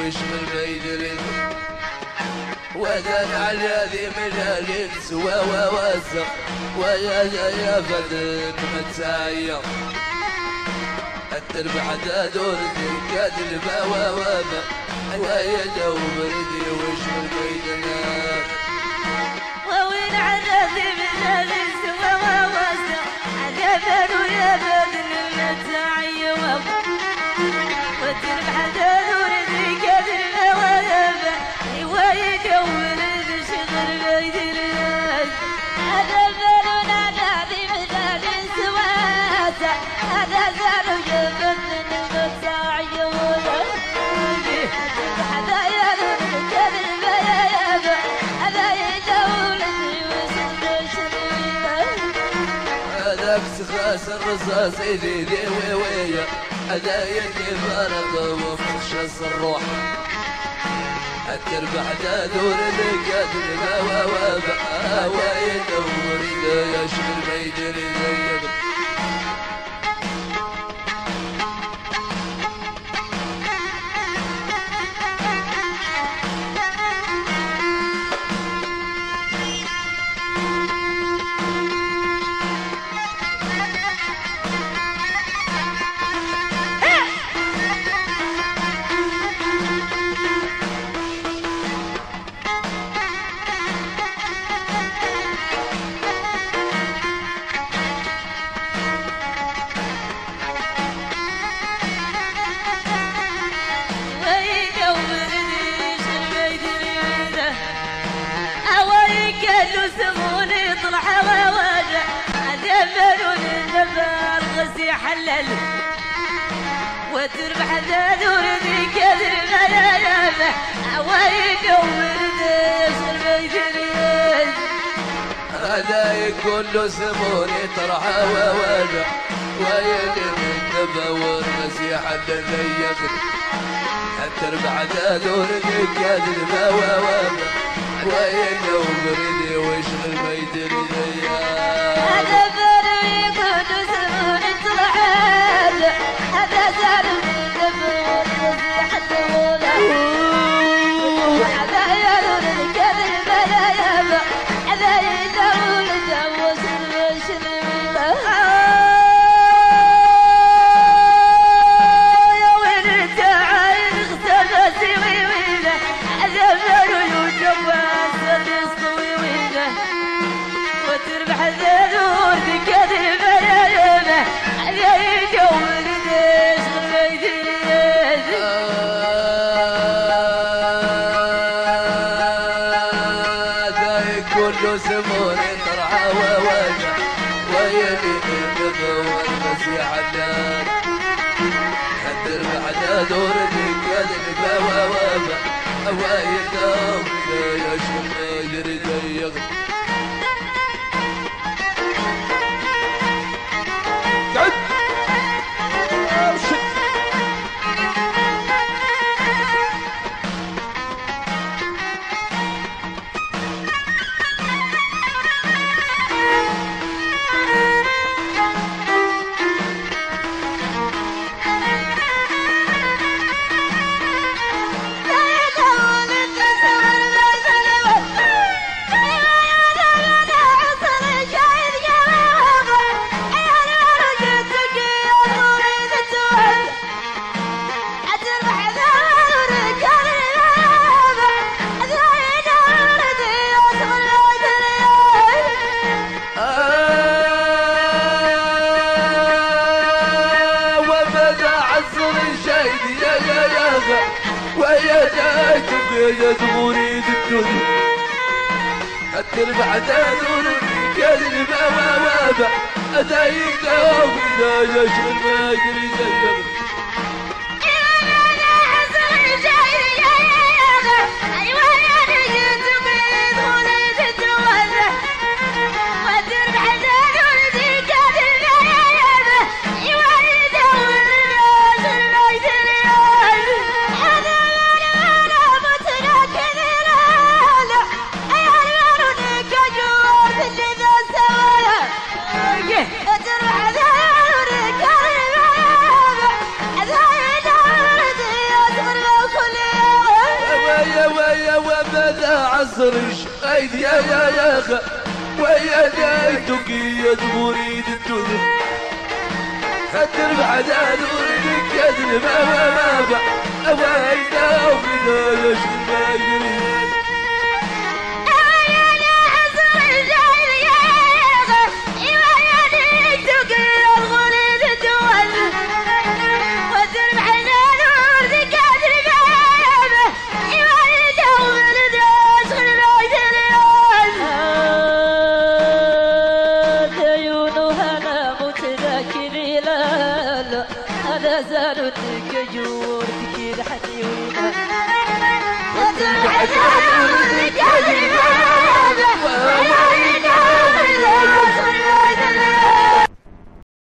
ويشمل ما يدري وذن على ذي مجال سوى ووزق ويا يا فدن متسايق التربع دور ذي كادل بوابا ويا جو بردي ويشمل ما يدري وين على ذي مجال سوى ووزق عذابا ويا فدن متسايق والتربع دور ذي كادل بوابا ويدور بشغل بيدريان هذا بالنا نادي مثال سواتا هذا زارو يبن المتساعيون هذا يرد كذل بيابا هذا يدور وسط شريان هذاك سخاس الرصاص ذي ويويا هذا يدي فرق وفخشص الروح التربع دور القدر ووابع ويدور إذا يشمل ما يدري زيك حلل وتربح ذور ذي كذب غلابه ويدور ذي البيدريان هذا يقول له سموني طرحه ووجع ويلم النبا والمسيح الذي يخدم التربع ذور ذي كذب ووجع ويدور ذي ويشغل ما يدري هذا بري يقول سموني طرحه هذا زار من نبور المسيح الذي هذا يرون الكذب لا يبا هذا يدور جوز المشرب يا وين تعال اختفت ويويله هذا بلو يجوز الصوي ويله وتربح ذنور بكذب لا يبا هذا يدور ديش البيدريان كل سموني طرحه ووجع ويلي النبا والمسيح النار الدرب عدا دور الكذب ووابع ويدور يشمل ما يدري زيغ تغوريد الدنيا التربع دور الكذب ووابع أتايك دوم إذا يشغل ما يدري زيك خاطرش غايد يا خا ويا دايتك يا مريد الدنيا خدر بعد نورك يا ما أوينا وفينا يشتما يريد زارتك جورتك الحنيونة وتبعد عن ورك يا